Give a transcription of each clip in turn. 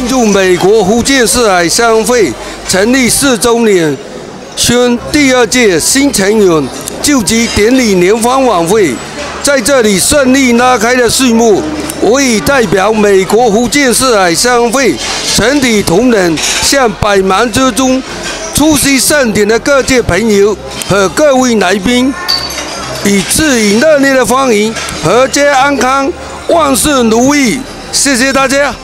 庆祝美国福建市海商会成立4周年，宣第2届新成员就职典礼联欢晚会在这里顺利拉开了序幕。我已代表美国福建市海商会全体同仁，向百忙之中出席盛典的各界朋友和各位来宾，致以热烈的欢迎，阖家安康，万事如意。谢谢大家。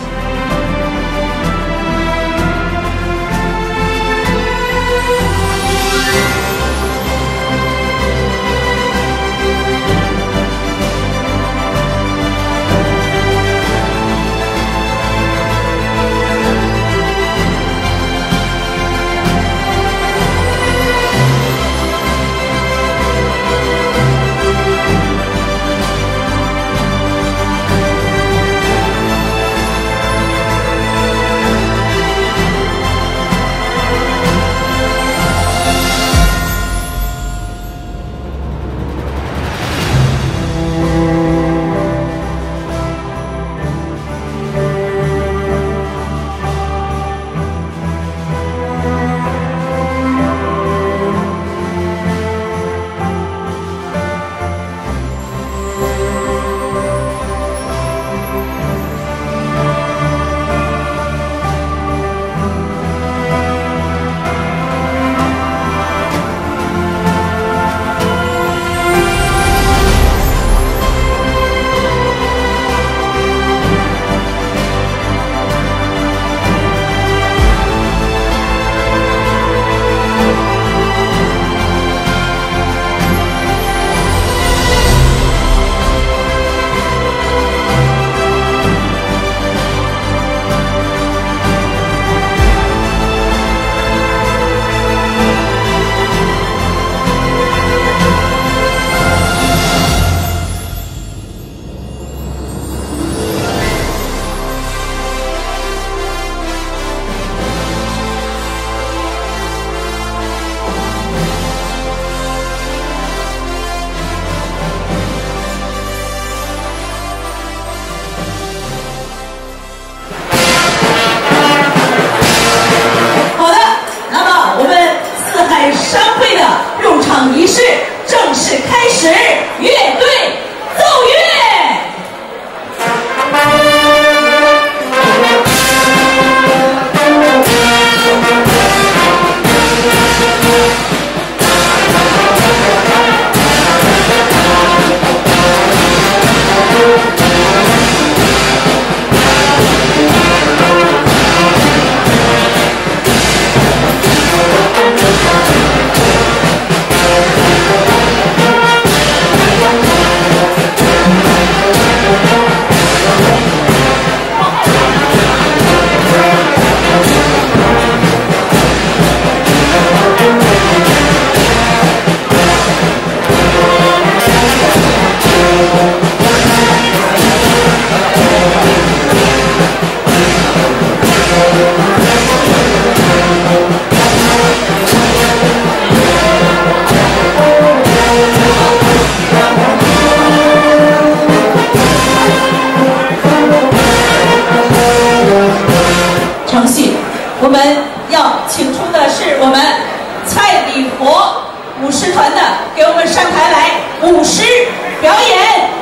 仪式正式开始，乐队奏乐。程序，我们要请出的是我们蔡礼佛舞狮团的，给我们上台来舞狮表演。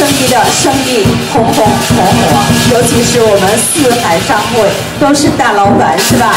生意的生意红红火火，尤其是我们四海商会都是大老板，是吧？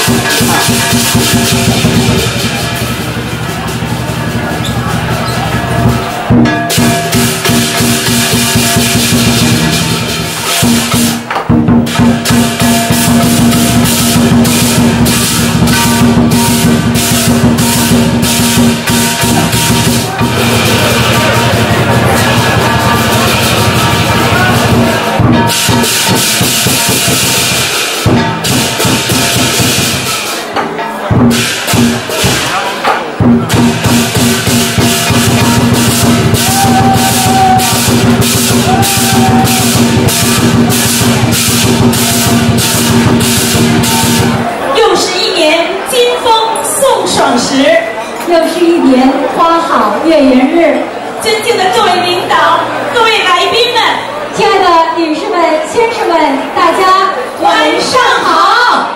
又是一年金风送爽时， 又是一年花好月圆日。 尊敬的各位领导、各位来宾们， 亲爱的女士们、先生们，大家晚上好！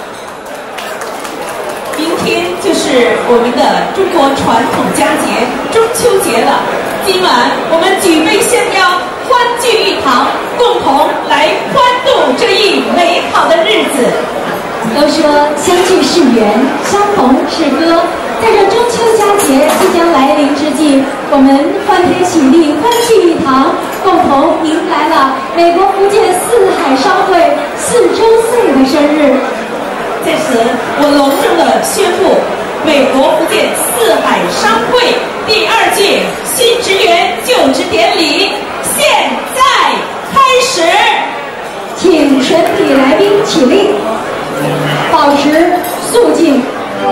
明天就是我们的中国传统佳节中秋节了。今晚我们举杯相邀，欢聚一堂，共同来欢度这一美好的日子。 都说相聚是缘，相逢是歌。在这中秋佳节即将来临之际，我们欢天喜地，欢聚一堂，共同迎来了美国福建四海商会4周岁的生日。 在此，我隆重地宣布，美国福建四海商会第2届新职员就职典礼现在开始。 请全体来宾起立，保持肃静。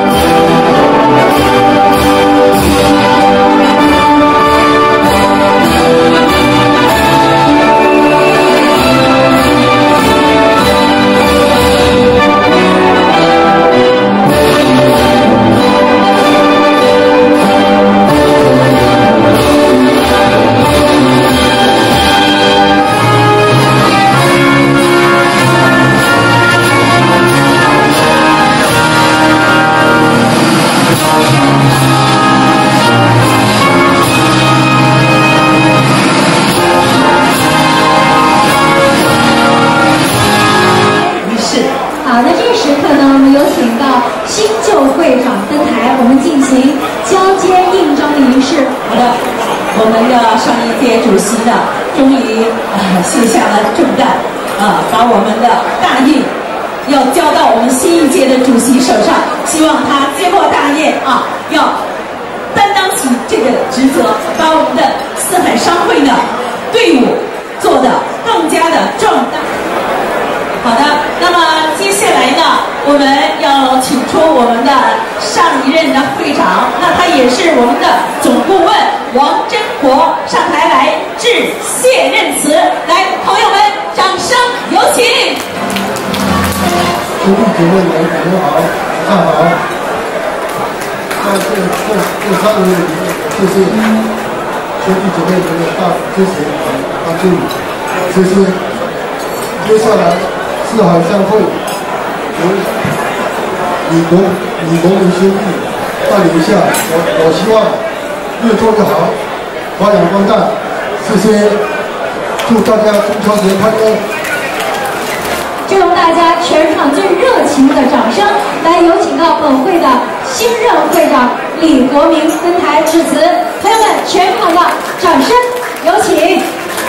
好，那这个时刻呢，我们有请到新旧会长登台，我们进行交接印章的仪式。 好的，我们的上一届主席呢，终于卸下了重担，把我们的大印要交到我们新一届的主席手上，希望他接过大印要担当起这个职责，把我们的四海商会的队伍做得更加的壮大。好的，那么接下来呢，我们要请出我们的上一任的会长，那他也是我们的总顾问王真国上台来致谢任词。来，朋友们，掌声有请。 兄弟姐妹们，你们好，大家好。这3个月里面，谢谢兄弟姐妹们的大支持和帮助。谢谢。接下来，四海商会由李国民兄弟带领下，我希望越做越好，发扬光大。谢谢，祝大家中秋节快乐！ 就用大家全场最热情的掌声，来有请到本会的新任会长李国民登台致辞。朋友们，全场的掌声有请。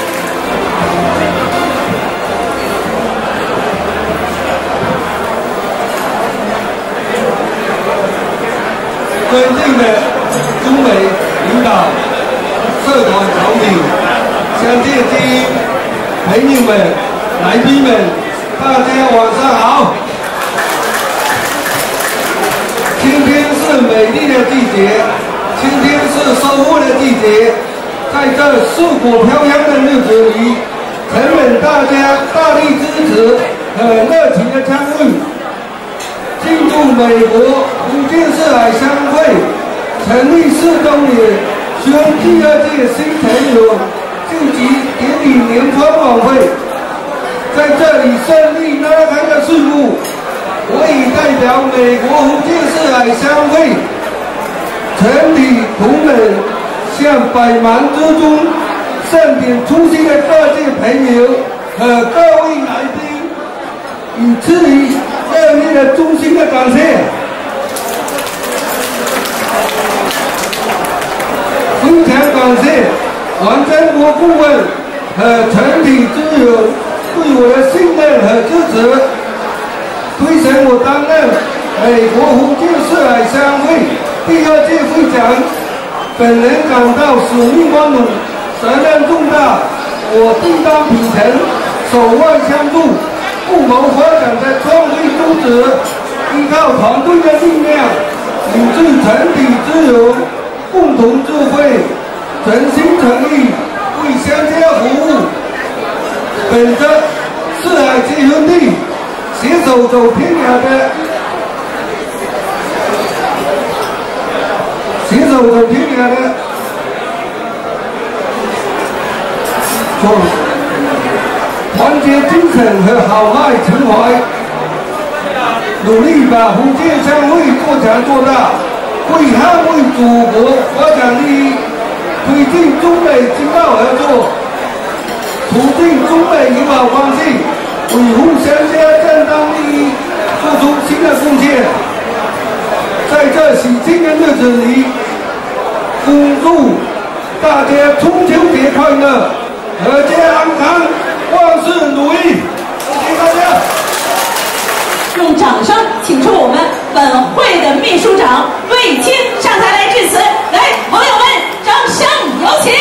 尊敬的中美领导、社团团体、乡亲精英、朋友们、来宾们，大家晚上好！今天是美丽的季节，今天是收获的季节，在这硕果飘香的日子里，承蒙大家大力支持和热情的参与。庆祝美国福建四海商会成立4周年，宣第2届新成员就职典礼联欢晚会，在这里顺利拉开的序幕。我已代表美国福建四海商会全体同仁，向百忙之中盛典出席的各界朋友和各位来宾，以至于热烈的衷心的感谢。非常感谢王振国顾问和全体之友对我的信任和支持，推选我担任美国福建四海商会第2届会长。本人感到使命光荣，责任重大，我定当秉承手腕相助、不谋发展的创会宗旨，依靠团队的力量，凝聚全体之友，共同智慧，诚心诚意为乡家服务。本着四海皆兄弟，携手走天涯的。携手走天涯的团结精神和豪迈情怀，努力把福建商会做强做大，为捍卫祖国发展利益，推进中美经贸合作，促进中美友好关系，维护乡家正当利益，做出新的贡献。在这喜庆的日子里，恭祝大家中秋节快乐，阖家安康，万事如意！谢谢大家。 用掌声请出我们本会的秘书长卫青上台来致辞。来，朋友们，掌声有请！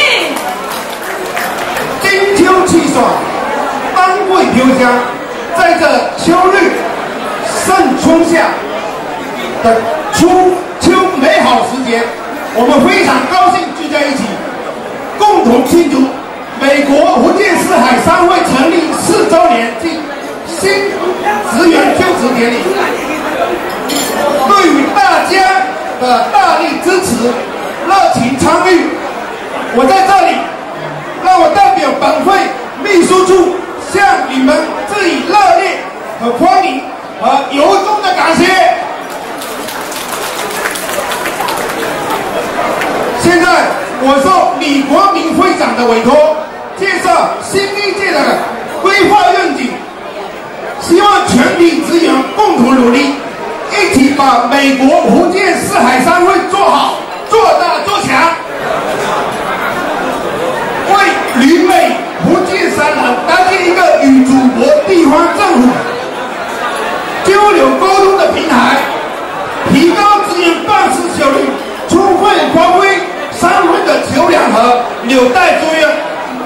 金秋气爽，丹桂飘香，在这秋日盛春夏的初秋美好时节，我们非常高兴聚在一起，共同庆祝美国福建四海商会成立4周年暨新职员就职典礼。对于大家的大力支持、热情参与，我在这里让我代表本会秘书处向你们致以热烈和欢迎和由衷的感谢。现在我受李国民会长的委托，介绍新一届的规划愿景，希望全体职员共同努力，一起把美国福建四海商会做好、做大、做强，为旅美福建3人搭建一个与祖国地方政府交流沟通的平台，提高职员办事效率，充分发挥商会的桥梁和纽带作用。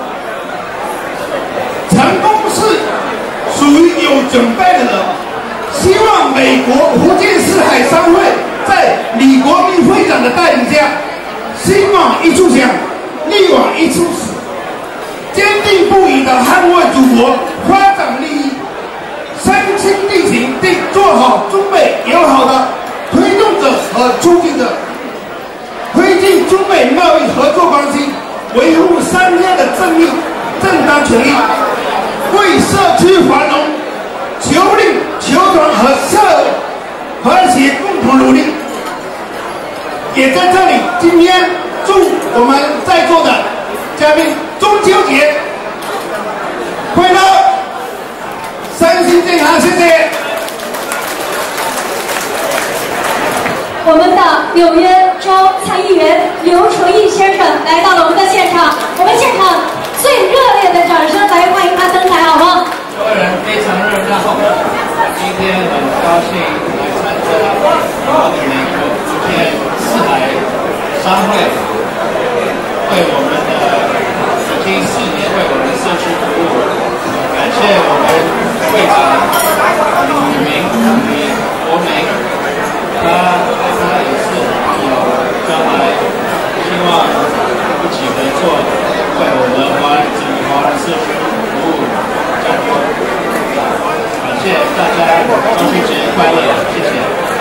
成功是属于有准备的人。希望美国福建四海商会在李国民会长的带领下，心往一处想，力往一处使，坚定不移地捍卫祖国发展利益，身亲力行地做好中美友好的推动者和促进者，推进中美贸易合作关系，维护商家的正当权益，为社区繁荣、求利、求团和社和谐共同努力。也在这里，今天祝我们在座的嘉宾中秋节快乐，身心健康，谢谢。 我们的纽约州参议员刘楚义先生来到了我们的现场，我们现场最热烈的掌声来欢迎他登台，好吗？ 所有人非常热闹，今天很高兴来参加我们美国福建四海商会为我们的已经4年为我们的社区服务，感谢我们会长李明李国明，他也是有将来希望一起合作，为我们整个华人社区服务加油。感谢大家，中秋节快乐，谢谢。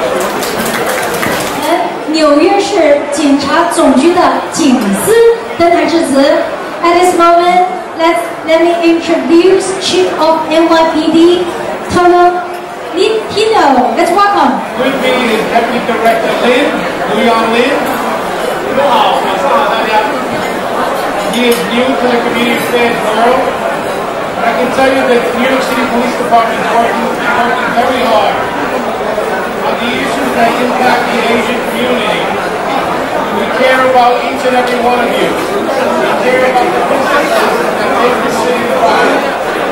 纽约市警察总局的警司登台致辞。At this moment, let me introduce Chief of NYPD, Colonel Lin Tino. Let's welcome. With me is Deputy Director Lin, Luyan Lin. 你们好，晚上好，大家。 he is new to the community affairs world. But I can tell you that the New York City Police Department is working very hard on the issues that impact the Asian community. We care about each and every one of you. We care about the businesses that make the city thrive.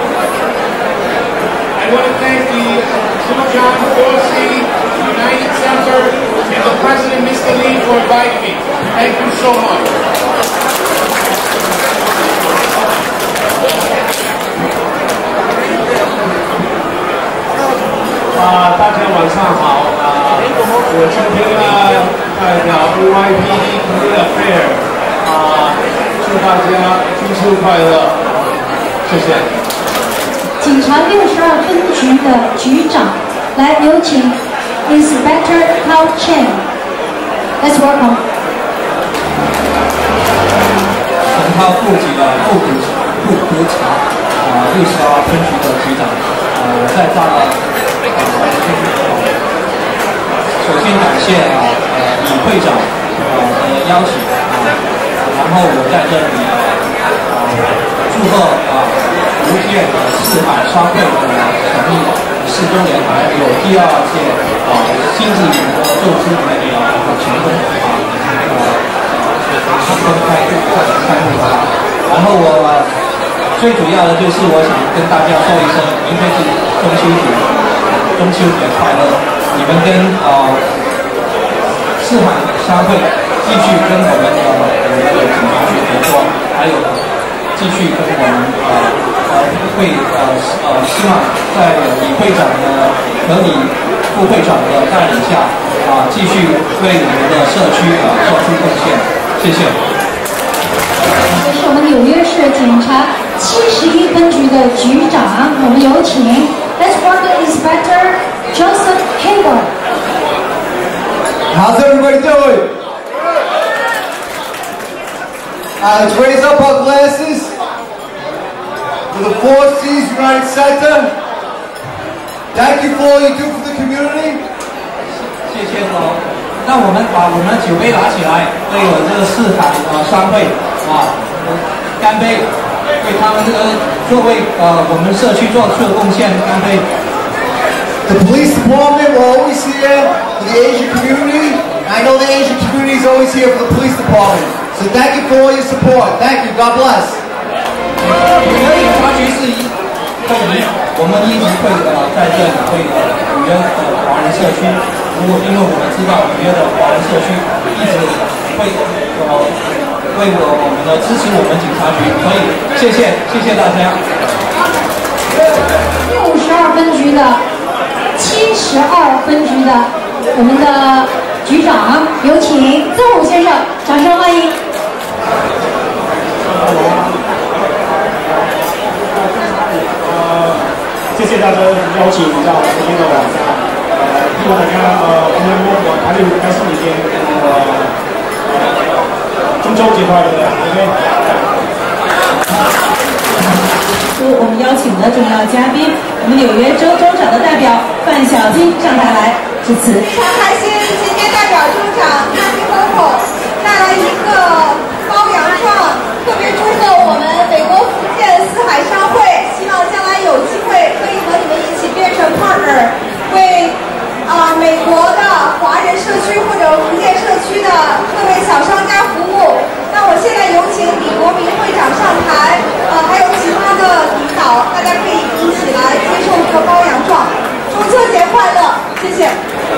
I want to thank the Sir John Dorsey United Center and the President, Mr. Lee, for inviting me. Thank you so much. 大家晚上好。我今天呢代表 NYPD Police Affairs 祝大家中秋快乐，谢谢。 警察62分局的局长，来有请 Inspector Cao Chen。Let's welcome。 陈涛部级的副督察62分局的局长，我在这首先感谢李会长的邀请然后我在这里祝贺福建四海商会的成立4周年，还有第2届新智联的宙斯年的成功成功开幕然后我最主要的就是我想跟大家说一声，明天是中秋节快乐！你们跟四海商会继续跟我们的警察局合作，还有继续跟我们希望在李会长的和李副会长的带领下继续为我们的社区做出贡献。谢谢。 这是我们纽约市警察71分局的局长，我们有请 Let's welcome Inspector Joseph Hayward. How's everybody doing? Let's raise up our glasses to the Four Seas United Center. Thank you for all you do for the community. 谢谢那我们把我们的酒杯拿起来，为我这个四海商会干杯，为他们这个作为我们社区做出的贡献干杯。 The police department will always here for the Asian community. I know the Asian community is always here for the police department. So thank you for all your support. Thank you. God bless. 纽约警察局是我们一直会在这里为纽约的华人社区，因为我们知道纽约的华人社区一直会为我们的支持我们警察局，所以谢谢大家。 62分局的72分局的我们的局长，有请曾武先生，掌声欢迎。 谢谢大家邀请到今天的晚上，希望大家今天我还有开心一天，中秋节快乐 ，OK。 我们邀请的重要嘉宾，我们纽约州州长的代表范小金上台来致辞。 非常开心，今天代表州长Andy Hochul带来一个褒扬状，特别祝贺我们美国福建四海商会，希望将来有机会可以和你们一起变成 partner， 为美国的华人社区或者福建社区的各位小商家服务。那我现在有请李国民会长上台，还有其他的领导，大家可以一起来接受这个褒扬状。中秋节快乐，谢谢。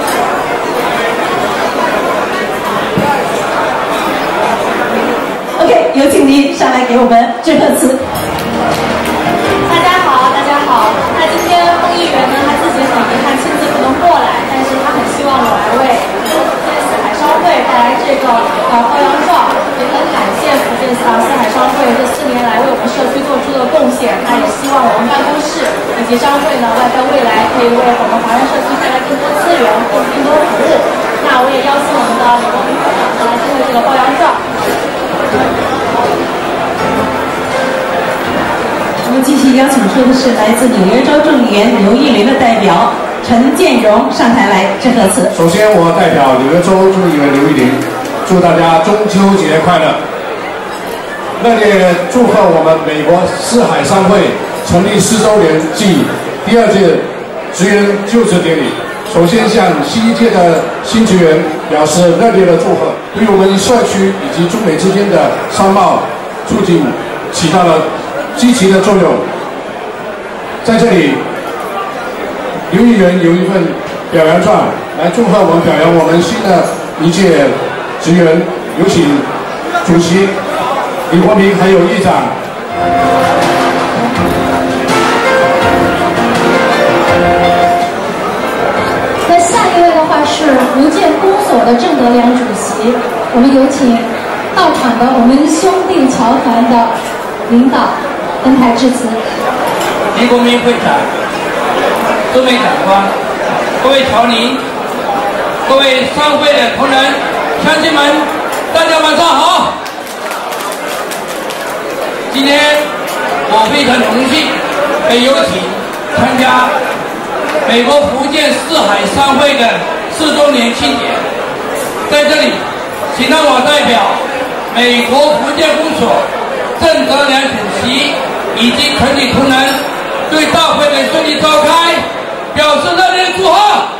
OK， 有请您上来给我们致贺词。 大家好，大家好。那今天孟议员呢，他自己很遗憾亲自不能过来，但是他很希望我来为福建四海商会带来这个褒扬状，也很感谢福建四海商会这4年来为我们社区做出的贡献。那也希望我们办公室以及商会呢，在未来可以为我们华人社区带来更多资源、更多服务。那我也邀请我们的李国民会长上来接受这个褒扬状。 我们继续邀请出的是来自纽约州众议员刘义霖的代表陈建荣上台来致贺词。 首先，我代表纽约州众议员刘义霖，祝大家中秋节快乐。 热烈祝贺我们美国四海商会成立4周年暨第2届职员就职典礼。首先向新一届的新职员表示热烈的祝贺，对于我们社区以及中美之间的商贸促进起到了积极的作用。在这里，刘议员有一份表扬状来祝贺我们，表扬我们新的一届职员，有请主席李国明还有议长。 那下一位的话是福建公所的郑德良主席，我们有请到场的我们兄弟侨团的领导登台致辞。 李国明会长、各位长官、各位侨民、各位商会的同仁、乡亲们，大家晚上好！今天我非常荣幸被邀请参加美国福建四海商会的4周年庆典，在这里，请让我代表美国福建公所郑德良主席以及全体同仁，对大会的顺利召开表示热烈祝贺。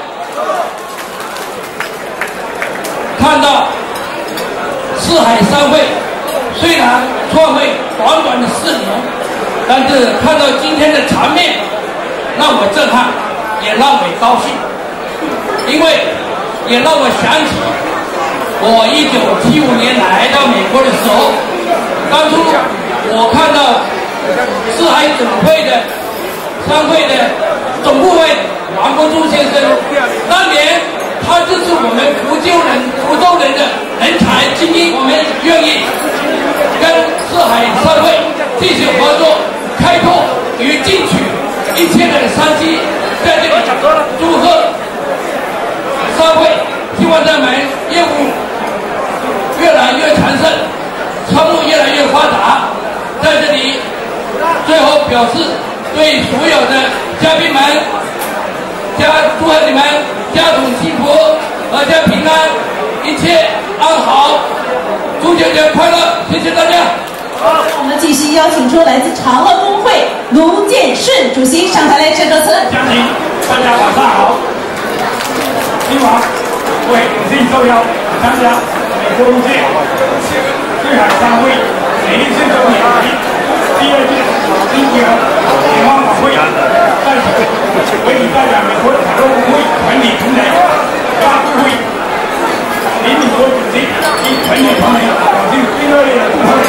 看到四海商会虽然创会短短的4年，但是看到今天的场面，让我震撼，也让我高兴，因为也让我想起我1975年来到美国的时候，当初我看到四海总会的商会的总部会王国柱先生，当年他就是我们福州人的人才精英，我们愿意跟四海商会继续合作，开拓与进取一切的商机。在这里祝贺商会，希望咱们业务越来越强盛，商务越来越发达。在这里最后表示对所有的嘉宾们祝贺你们家中幸福，阖家平安，一切安好，中秋节快乐！谢谢大家。 好，我们继续邀请出来自长乐工会卢建顺主席上台来致贺词。 乡亲，大家晚上好。今晚为荣幸受邀参加美国福建四海商会美丽4周年第2届新结合联欢晚会，在此为你代表美国长乐工会全体同仁、大部会林理国主席及全体同仁表示最热烈的祝贺。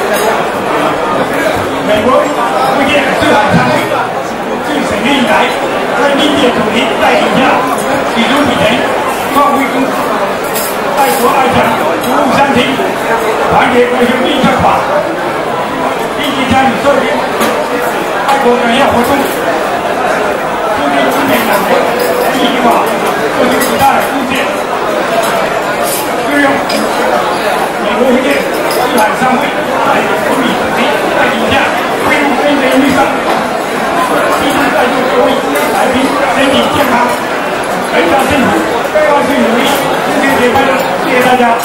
美国福建四海商会自成立以来，在历届主席带领下，举足体人，发挥功，爱国爱家，服务乡亲，团结国兄弟正法，积极参与社会爱国感业活动，促进中美两国一体化做出极大的贡献。利用美国福建四海商会在总理主席带领下，恢复非人律上，希望在座各位来宾身体健康，阖家幸福，万事如意，中秋节快乐！谢谢大家。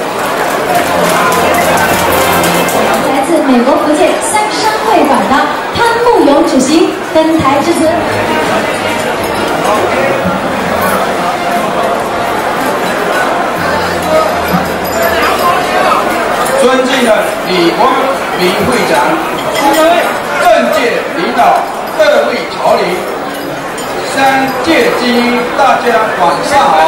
来自美国福建商会馆的潘慕勇主席登台致辞。 尊敬的李国明会长、政界领导、各位侨领、商界精英，大家晚上好。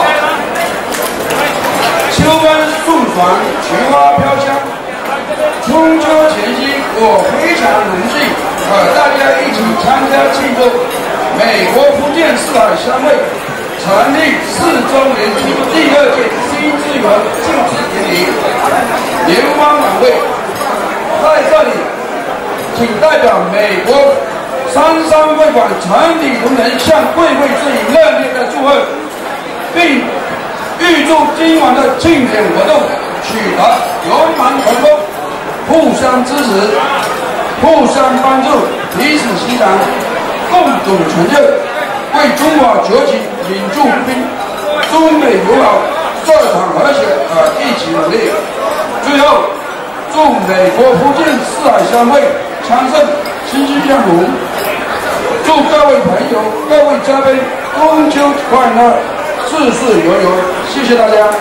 秋风送爽，菊花飘香。中秋前夕，我非常荣幸和大家一起参加庆祝美国福建四海商会成立4周年庆第2届新职员就职典礼联欢晚会。在这里，请代表美国商会馆全体同仁向贵会致以热烈的祝贺，并预祝今晚的庆典活动取得圆满成功，互相支持，互相帮助，彼此欣赏，共同成就，为中华崛起领驻兵，中美友好，社场和谐而一起努力。最后，祝美国福建商会昌盛，欣欣向荣。祝各位朋友、各位嘉宾中秋快乐，事事如意。谢谢大家。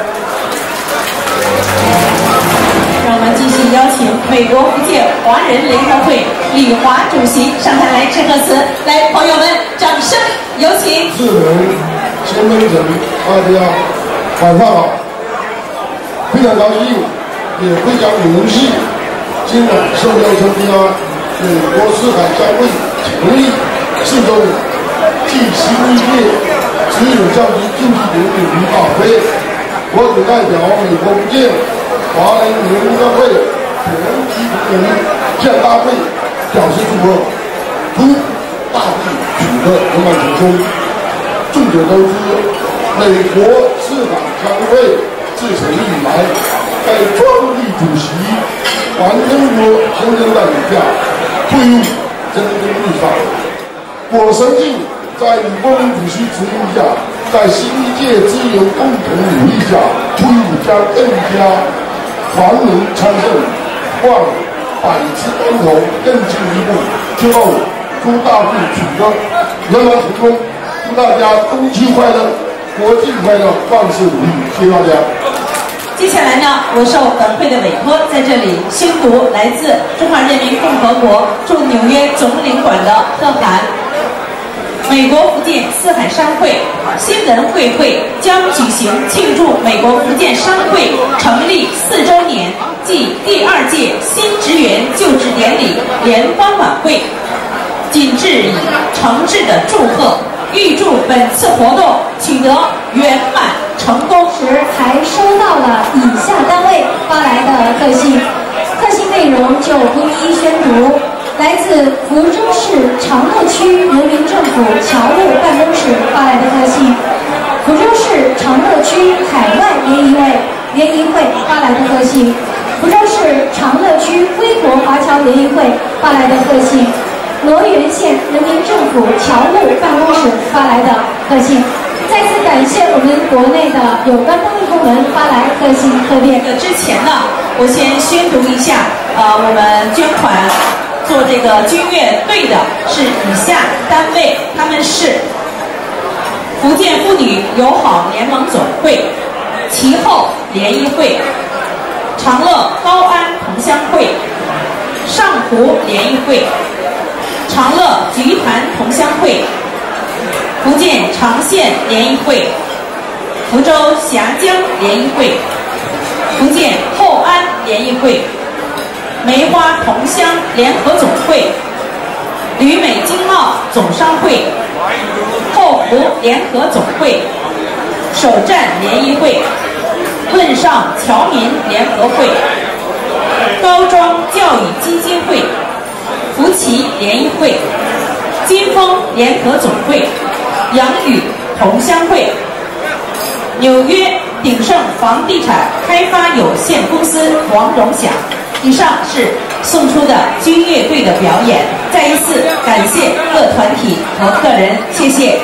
让我们继续邀请美国福建华人联合会李华主席上台来致贺词。来，朋友们，掌声有请。 世人先登城，大家晚上好。非常高兴，也非常荣幸，今晚受邀参加美国四海商会成立4周年暨新一届只有教育竞技典礼与大会。我只代表美国福建华人联合会全体同仁向大会表示祝贺，祝大会取得圆满成功。众所周知，美国四海商会自成立以来，在创立主席黄登国先生带领下，会务蒸蒸日上。我相信，在李光荣主席指引下，在新一届资源共同努力下，会务将更加繁荣昌盛，望百尺竿头更进一步。最后，祝大会取得圆满成功，祝大家中秋快乐，国庆快乐，万事如意！谢谢大家。 接下来呢，我受本会的委托，在这里宣读来自中华人民共和国驻纽约总领馆的贺函。美国福建四海商会新闻会将举行庆祝美国福建商会成立4周年暨第2届新职员就职典礼联欢晚会，谨致以诚挚的祝贺，预祝本次活动取得圆满成功。 时还收到了以下单位发来的贺信，贺信内容就一一宣读。来自福州市长乐区人民政府侨务办公室发来的贺信，福州市长乐区海外联谊会发来的贺信，福州市长乐区归国华侨联谊会发来的贺信，罗源县人民政府侨务办公室发来的贺信。再次感谢我们国内的有关单位部门发来贺信贺电。 之前呢，我先宣读一下，我们捐款做这个军乐队的是以下单位，他们是福建妇女友好联盟总会、其后联谊会、长乐高安同乡会、上湖联谊会、长乐菊坛同乡会、福建长县联谊会、福州峡江联谊会、福建后安联谊会、梅花同乡联合总会、旅美经贸总商会、后福联合总会、首站联谊会、论上侨民联合会、高庄教育基金会、福奇联谊会、金丰联合总会、洋语同乡会、纽约鼎盛房地产开发有限公司王荣祥。以上是送出的军乐队的表演，再一次感谢各团体和个人，谢谢。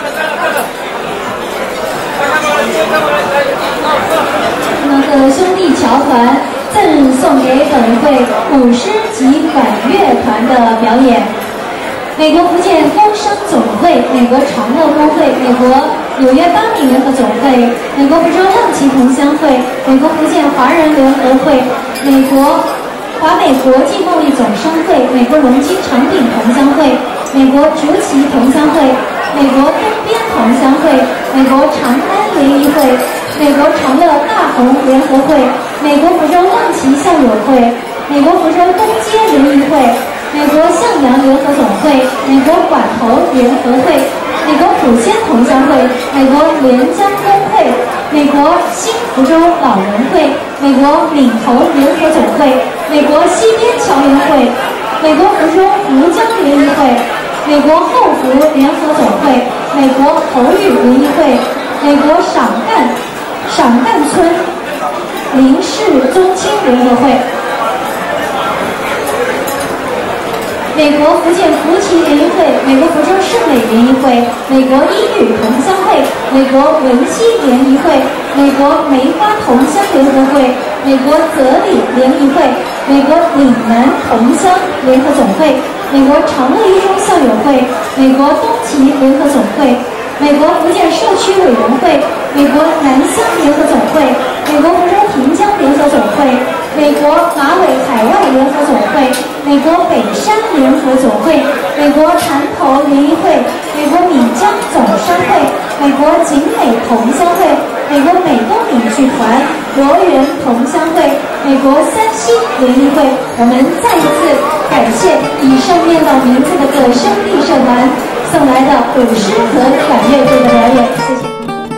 那个兄弟侨团赠送给本会舞狮及管乐团的表演。美国福建工商总会、美国长乐工会、美国纽约巴米联合总会、美国福州浪旗同乡会、美国福建华人联合会、美国国际贸易总商会、美国隆基长饼同乡会、美国竹崎同乡会、美国东边同乡会、美国长安联谊会、美国长乐大红联合会、美国福州浪旗校友会、美国福州东街联谊会、美国向阳联合总会、美国管头联合会、美国普仙同乡会、美国连江工会、美国新福州老人会、美国闽头联合总会、美国西边侨联会、美国福州吴江联谊会、美国后福联合总会、美国口语联谊会、美国赏干村林氏宗亲联合会、美国福建福奇联谊会、美国福州圣美联谊会、美国英语同乡会、美国文熙联谊会、 美国梅花同乡联合会、美国泽里联谊会、美国岭南同乡联合总会、美国长乐一中校友会、美国东齐联合总会、美国福建社区委员会、美国南乡联合总会、美国福州平江联合总会、美国马尾海外联合总会、美国北山联合总会、美国潭头联谊会、美国闽江总商会、美国景美同乡会、美国美东闽剧团、罗源同乡会、美国三星联谊会。我们再一次感谢以上念到名字的各兄弟社团送来的舞狮和管乐队的表演，谢谢。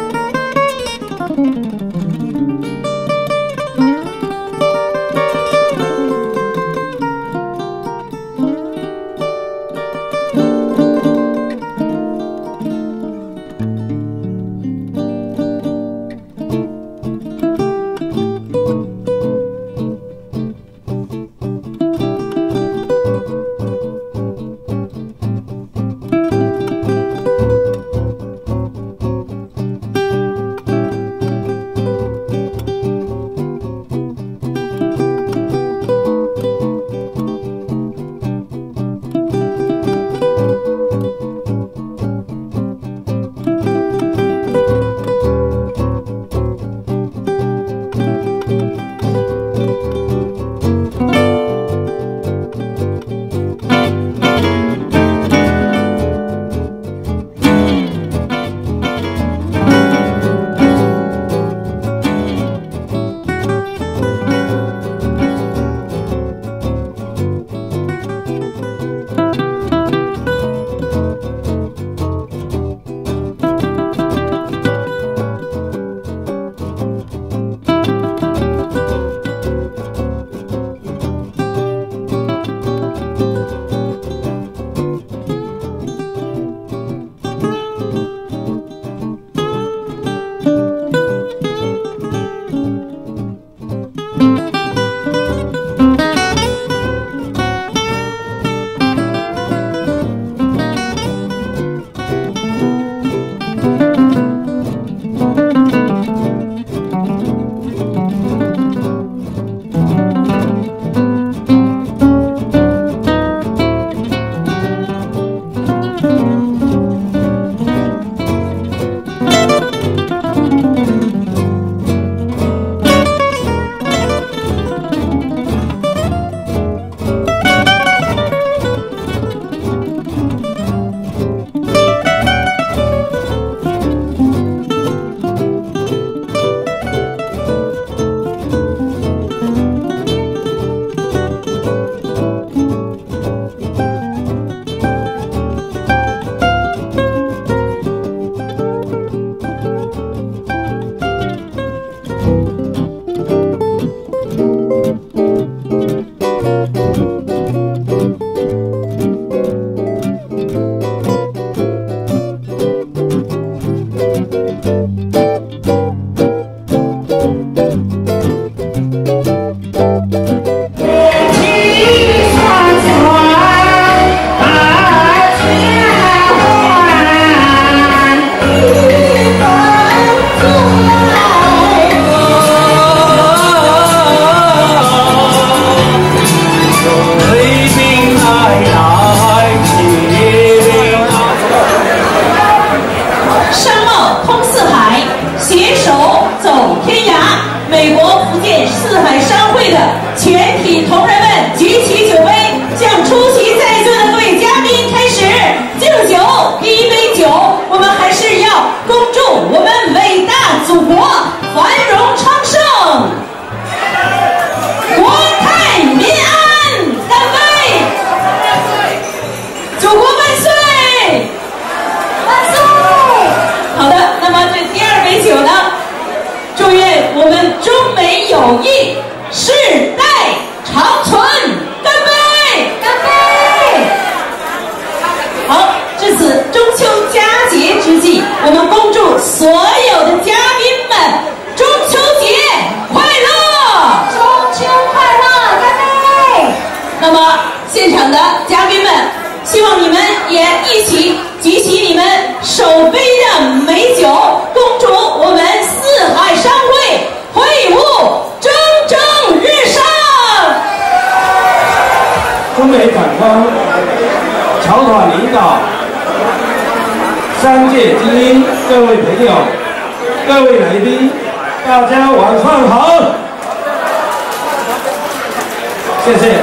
友谊世代长存，干杯！干杯！好，至此中秋佳节之际，我们恭祝所有的嘉宾们中秋节快乐！中秋快乐！干杯！那么现场的嘉宾们，希望你们也一起举起你们手杯的美酒，恭祝我们四海山界精英、各位朋友、各位来宾，大家晚上好！谢谢。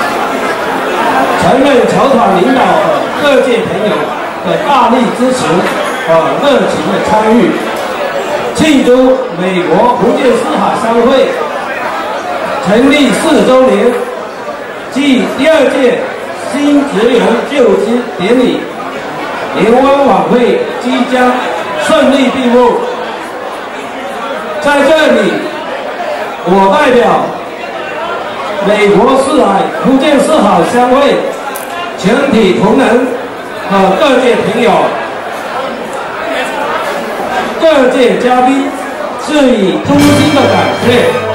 承认侨团领导和各界朋友的大力支持和热情的参与，庆祝美国福建四海商会成立4周年暨第2届新职员就职典礼联欢晚会即将顺利闭幕。在这里，我代表美国福建四海商会全体同仁和各界朋友、各界嘉宾，致以衷心的感谢。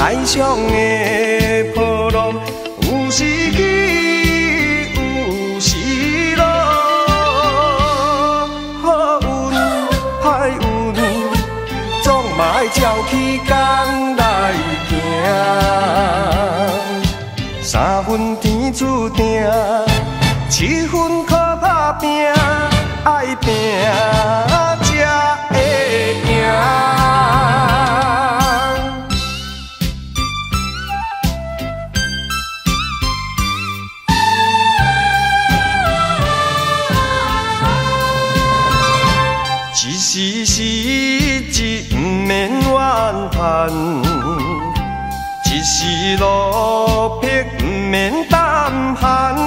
海上的波浪，有时起，有时落。好运歹运，总嘛爱照起工来行。三分天注定，七分靠打拼，爱拼才会赢。一时时日不免怨叹，一时落魄不免胆寒。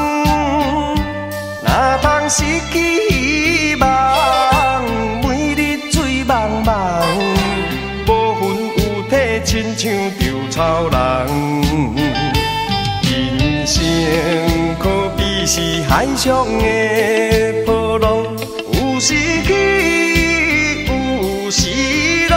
若通失去希望，每日醉茫茫，无魂有体，亲像稻草人。人生可比是海上的波浪，有时起，有时落。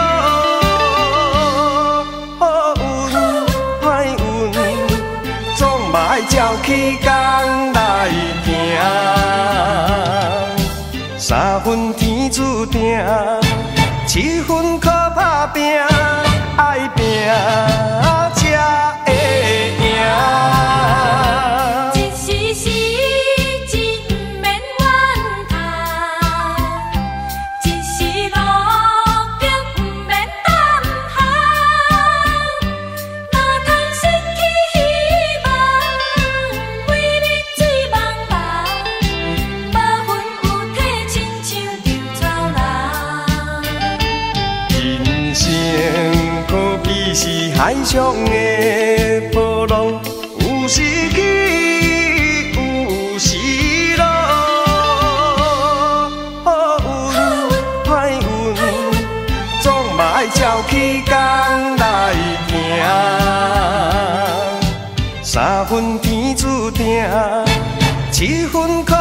好运歹运，总嘛爱照起工来行。三分天注定，七分靠打拼，爱拼才会赢。海上的波浪，有时起，有时落。好运歹运，总嘛爱照起工来行。三分天注定，七分靠